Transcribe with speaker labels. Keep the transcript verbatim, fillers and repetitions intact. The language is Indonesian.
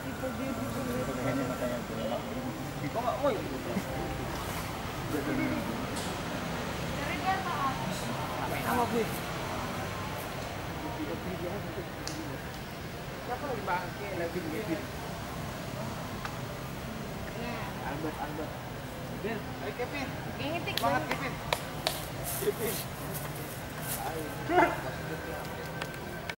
Speaker 1: Kok nggak mau? Nama gue. Siapa lagi bangke lagi begini? Albert, Albert. Ben, ayo Kevin. Ngitik banget Kevin. Kevin. Ayo.